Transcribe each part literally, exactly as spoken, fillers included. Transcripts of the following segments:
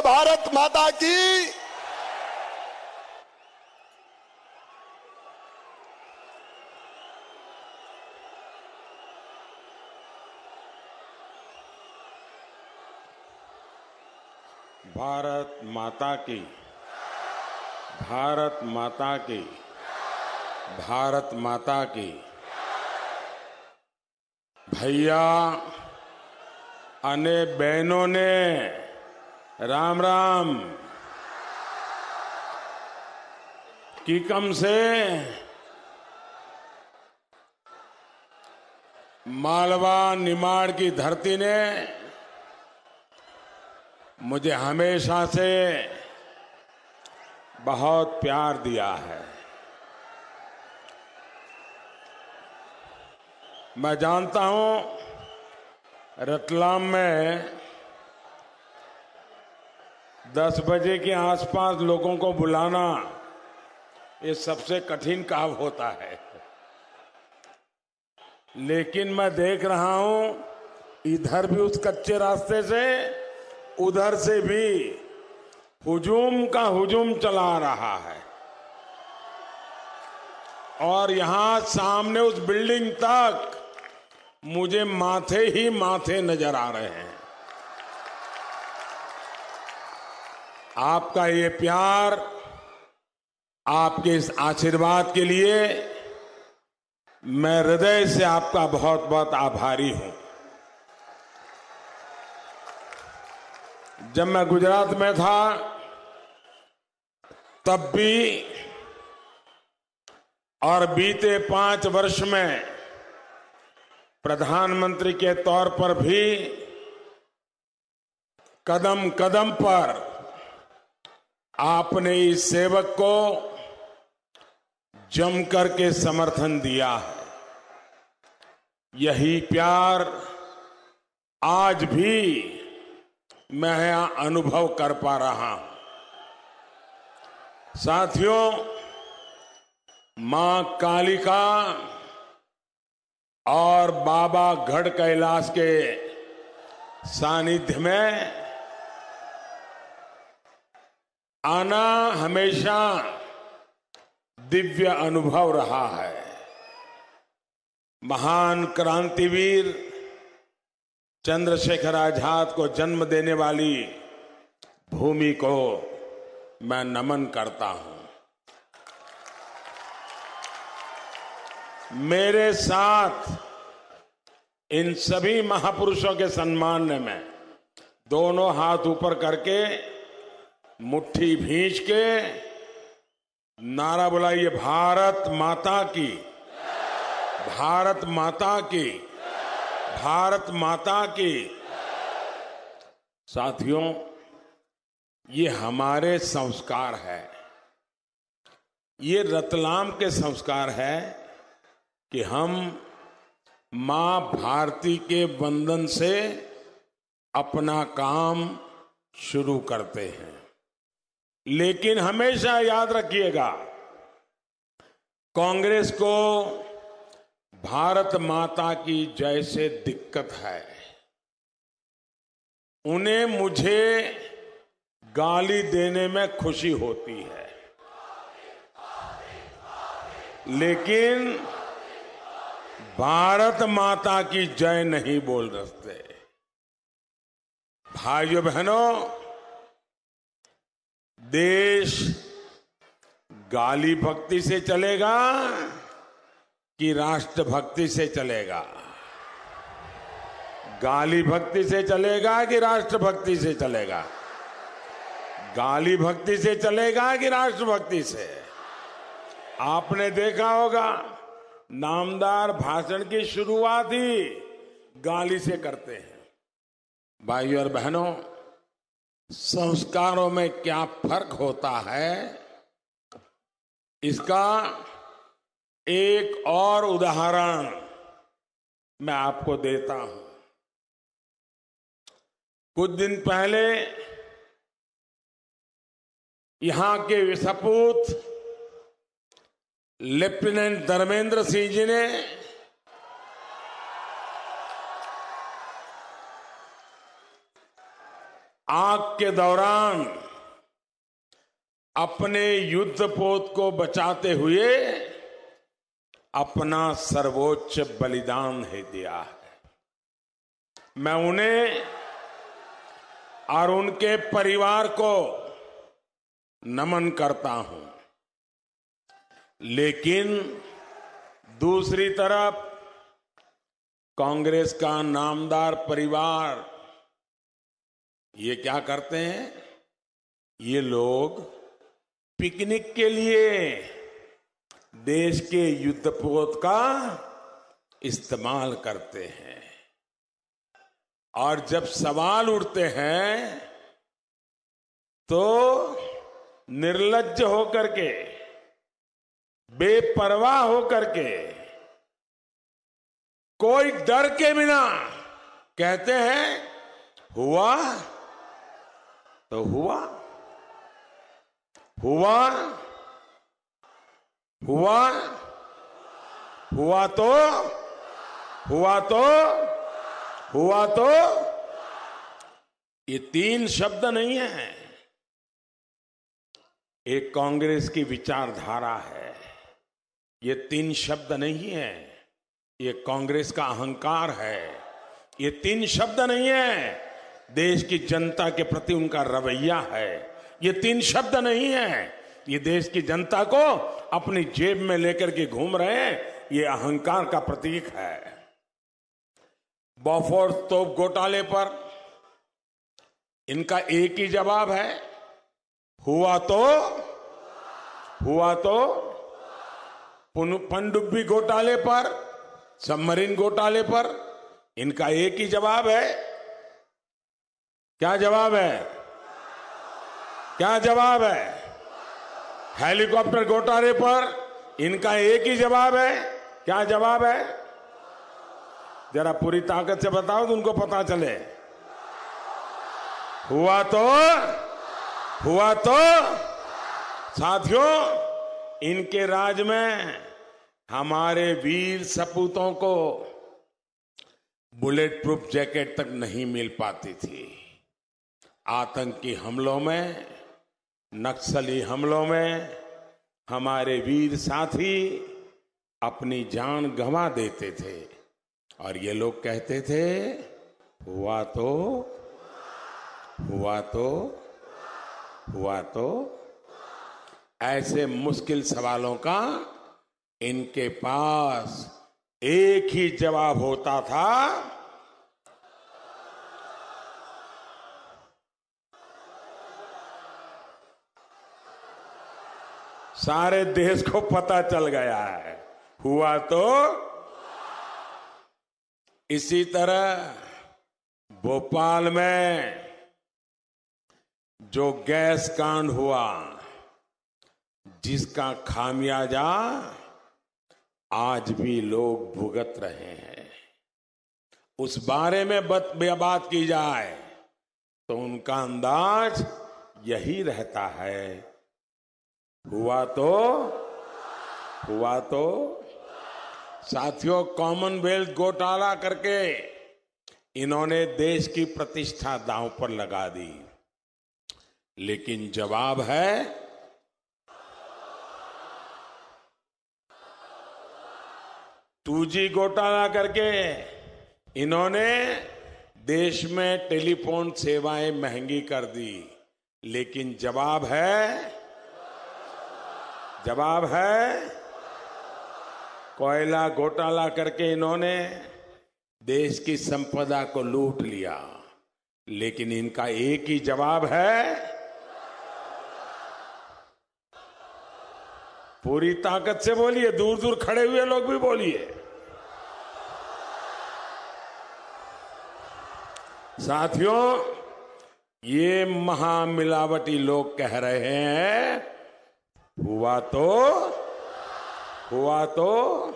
भारत माता की। भारत माता की, भारत माता की, भारत माता की। भैया अने बहनों ने राम राम। कीकम से मालवा निमाड़ की धरती ने मुझे हमेशा से बहुत प्यार दिया है। मैं जानता हूं रतलाम में दस बजे के आसपास लोगों को बुलाना ये सबसे कठिन काम होता है, लेकिन मैं देख रहा हूं इधर भी उस कच्चे रास्ते से उधर से भी हुजूम का हुजूम चला रहा है और यहां सामने उस बिल्डिंग तक मुझे माथे ही माथे नजर आ रहे हैं। आपका ये प्यार, आपके इस आशीर्वाद के लिए मैं हृदय से आपका बहुत बहुत आभारी हूं। जब मैं गुजरात में था तब भी और बीते पांच वर्ष में प्रधानमंत्री के तौर पर भी कदम कदम पर आपने इस सेवक को जमकर के समर्थन दिया है। यही प्यार आज भी मैं यहां अनुभव कर पा रहा हूं। साथियों, मां कालिका और बाबा गढ़ कैलाश के सानिध्य में आना हमेशा दिव्य अनुभव रहा है। महान क्रांतिवीर चंद्रशेखर आजाद को जन्म देने वाली भूमि को मैं नमन करता हूं। मेरे साथ इन सभी महापुरुषों के सम्मान में दोनों हाथ ऊपर करके मुट्ठी भींच के नारा बुलाइए, भारत माता की, भारत माता की, भारत माता की। साथियों, ये हमारे संस्कार है, ये रतलाम के संस्कार है कि हम मां भारती के वंदन से अपना काम शुरू करते हैं। लेकिन हमेशा याद रखिएगा, कांग्रेस को भारत माता की जय से दिक्कत है। उन्हें मुझे गाली देने में खुशी होती है, लेकिन भारत माता की जय नहीं बोल सकते। भाइयों बहनों, देश गाली भक्ति से चलेगा कि राष्ट्रभक्ति से चलेगा? गाली भक्ति से चलेगा कि राष्ट्रभक्ति से चलेगा? गाली भक्ति से चलेगा कि राष्ट्रभक्ति से? आपने देखा होगा नामदार भाषण की शुरुआत ही गाली से करते हैं। भाइयों और बहनों, संस्कारों में क्या फर्क होता है, इसका एक और उदाहरण मैं आपको देता हूं। कुछ दिन पहले यहां के सपूत लेफ्टिनेंट धर्मेंद्र सिंह जी ने आग के दौरान अपने युद्ध पोत को बचाते हुए अपना सर्वोच्च बलिदान है दिया है। मैं उन्हें और उनके परिवार को नमन करता हूं, लेकिन दूसरी तरफ कांग्रेस का नामदार परिवार ये क्या करते हैं? ये लोग पिकनिक के लिए देश के युद्धपोत का इस्तेमाल करते हैं, और जब सवाल उठते हैं तो निर्लज्ज होकर के, बेपरवाह होकर के, कोई डर के बिना कहते हैं हुआ तो हुआ, हुआ हुआ हुआ तो हुआ तो हुआ तो ये तीन शब्द नहीं है, एक कांग्रेस की विचारधारा है। ये तीन शब्द नहीं है, ये कांग्रेस का अहंकार है। ये तीन शब्द नहीं है, देश की जनता के प्रति उनका रवैया है। ये तीन शब्द नहीं है, ये देश की जनता को अपनी जेब में लेकर के घूम रहे हैं, ये अहंकार का प्रतीक है। बॉफोर्स तोप घोटाले पर इनका एक ही जवाब है, हुआ तो हुआ तो। पनडुब्बी घोटाले पर, सबमरीन घोटाले पर इनका एक ही जवाब है। क्या जवाब है? क्या जवाब है? हेलीकॉप्टर घोटाले पर इनका एक ही जवाब है। क्या जवाब है? जरा पूरी ताकत से बताओ तो उनको पता चले। हुआ तो हुआ तो साथियों, इनके राज में हमारे वीर सपूतों को बुलेट प्रूफ जैकेट तक नहीं मिल पाती थी। आतंकी हमलों में, नक्सली हमलों में हमारे वीर साथी अपनी जान गंवा देते थे, और ये लोग कहते थे हुआ तो हुआ तो हुआ तो। ऐसे मुश्किल सवालों का इनके पास एक ही जवाब होता था, सारे देश को पता चल गया है, हुआ तो। इसी तरह भोपाल में जो गैस कांड हुआ, जिसका खामियाजा आज भी लोग भुगत रहे हैं, उस बारे में बात की जाए तो उनका अंदाज यही रहता है, हुआ तो हुआ तो। साथियों, कॉमनवेल्थ घोटाला करके इन्होंने देश की प्रतिष्ठा दांव पर लगा दी, लेकिन जवाब है टू जी घोटाला करके इन्होंने देश में टेलीफोन सेवाएं महंगी कर दी, लेकिन जवाब है जवाब है कोयला घोटाला करके इन्होंने देश की संपदा को लूट लिया, लेकिन इनका एक ही जवाब है, पूरी ताकत से बोलिए, दूर दूर खड़े हुए लोग भी बोलिए। साथियों, ये महामिलावटी लोग कह रहे हैं हुआ तो हुआ तो,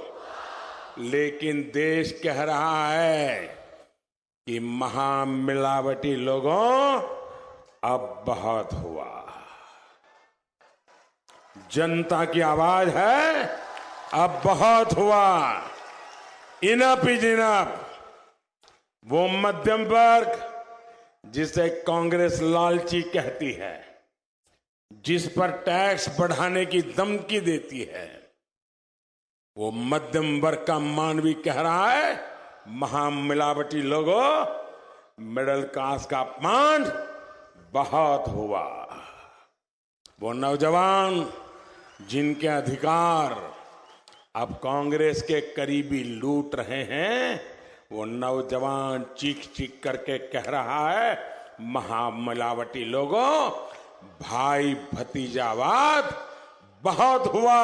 लेकिन देश कह रहा है कि महामिलावटी लोगों अब बहुत हुआ। जनता की आवाज है अब बहुत हुआ, इनफ इज इनफ। वो मध्यम वर्ग जिसे कांग्रेस लालची कहती है, जिस पर टैक्स बढ़ाने की धमकी देती है, वो मध्यम वर्ग का मानवी कह रहा है महामिलावटी लोगों, मिडिल क्लास का अपमान बहुत हुआ। वो नौजवान जिनके अधिकार अब कांग्रेस के करीबी लूट रहे हैं, वो नौजवान चीख चीख करके कह रहा है महामिलावटी लोगों, भाई भतीजावाद बहुत हुआ,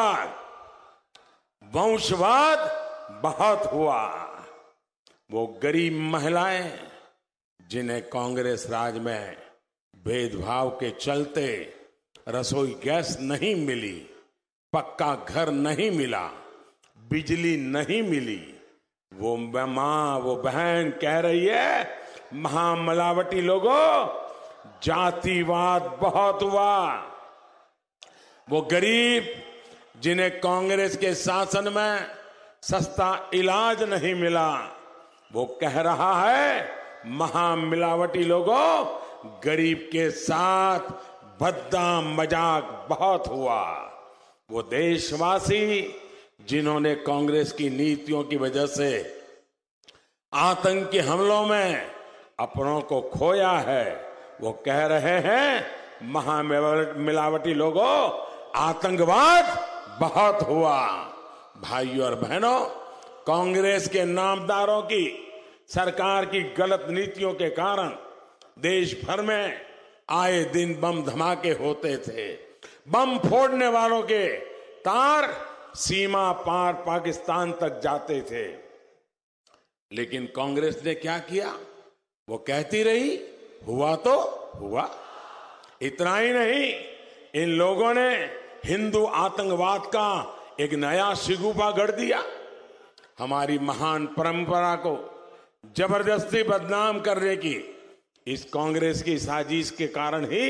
वंशवाद बहुत हुआ। वो गरीब महिलाएं जिन्हें कांग्रेस राज में भेदभाव के चलते रसोई गैस नहीं मिली, पक्का घर नहीं मिला, बिजली नहीं मिली, वो मां वो बहन कह रही है महामिलावटी लोगों, जातिवाद बहुत हुआ। वो गरीब जिन्हें कांग्रेस के शासन में सस्ता इलाज नहीं मिला, वो कह रहा है महामिलावटी लोगों, गरीब के साथ भद्दा मजाक बहुत हुआ। वो देशवासी जिन्होंने कांग्रेस की नीतियों की वजह से आतंकी हमलों में अपनों को खोया है, वो कह रहे हैं महामिलावटी लोगों, आतंकवाद बहुत हुआ। भाइयों और बहनों, कांग्रेस के नामदारों की सरकार की गलत नीतियों के कारण देश भर में आए दिन बम धमाके होते थे। बम फोड़ने वालों के तार सीमा पार पाकिस्तान तक जाते थे, लेकिन कांग्रेस ने क्या किया? वो कहती रही हुआ तो हुआ। इतना ही नहीं, इन लोगों ने हिंदू आतंकवाद का एक नया शिगुफा गढ़ दिया। हमारी महान परंपरा को जबरदस्ती बदनाम करने की इस कांग्रेस की साजिश के कारण ही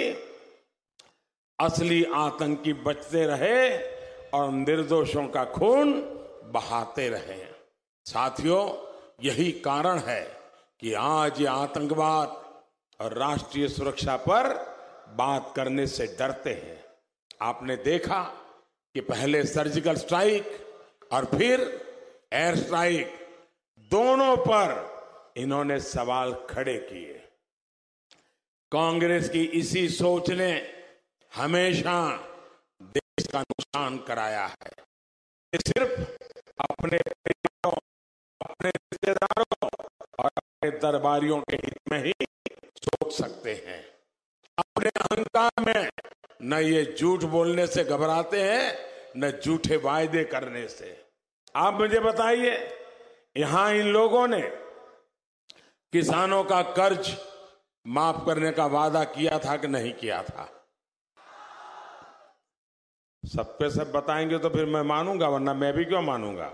असली आतंकी बचते रहे और निर्दोषों का खून बहाते रहे। साथियों, यही कारण है कि आज ये आतंकवाद और राष्ट्रीय सुरक्षा पर बात करने से डरते हैं। आपने देखा कि पहले सर्जिकल स्ट्राइक और फिर एयर स्ट्राइक, दोनों पर इन्होंने सवाल खड़े किए। कांग्रेस की इसी सोच ने हमेशा देश का नुकसान कराया है। ये सिर्फ अपने अपने रिश्तेदारों और अपने दरबारियों के हित में ही सोच सकते हैं। अपने अहंकार में न ये झूठ बोलने से घबराते हैं, न झूठे वायदे करने से। आप मुझे बताइए, यहां इन लोगों ने किसानों का कर्ज माफ करने का वादा किया था कि नहीं किया था? सब पे सब बताएंगे तो फिर मैं मानूंगा, वरना मैं भी क्यों मानूंगा।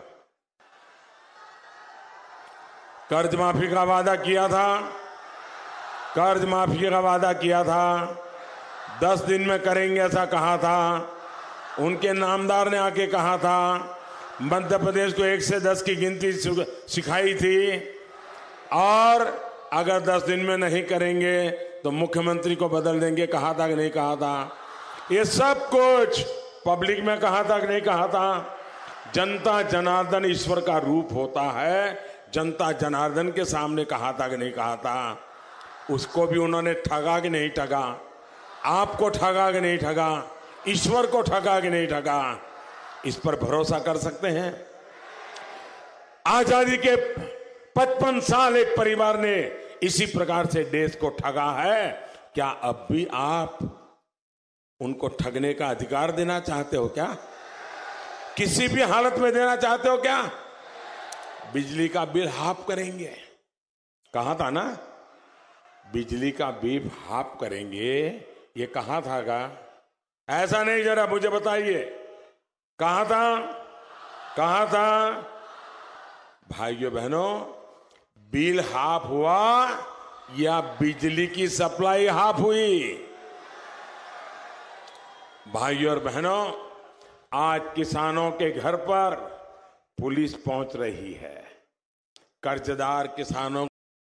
कर्ज माफी का वादा किया था, कर्ज माफी का वादा किया था, दस दिन में करेंगे ऐसा कहा था। उनके नामदार ने आके कहा था, मध्य प्रदेश को एक से दस की गिनती सिखाई थी, और अगर दस दिन में नहीं करेंगे तो मुख्यमंत्री को बदल देंगे, कहा था कि नहीं कहा था? ये सब कुछ पब्लिक में कहा था कि नहीं कहा था? जनता जनार्दन ईश्वर का रूप होता है, जनता जनार्दन के सामने कहा था कि नहीं कहा था? उसको भी उन्होंने ठगा कि नहीं ठगा? आपको ठगा कि नहीं ठगा? ईश्वर को ठगा कि नहीं ठगा? इस पर भरोसा कर सकते हैं? आजादी के पचपन साल एक परिवार ने इसी प्रकार से देश को ठगा है। क्या अब भी आप उनको ठगने का अधिकार देना चाहते हो क्या? किसी भी हालत में देना चाहते हो क्या? बिजली का बिल हाफ करेंगे, कहा था ना? बिजली का बिल हाफ करेंगे, ये कहा था का? ऐसा नहीं, जरा मुझे बताइए, कहा था? कहा था? भाइयों बहनों, बिल हाफ हुआ या बिजली की सप्लाई हाफ हुई? भाइयों और बहनों, आज किसानों के घर पर पुलिस पहुंच रही है। कर्जदार किसानों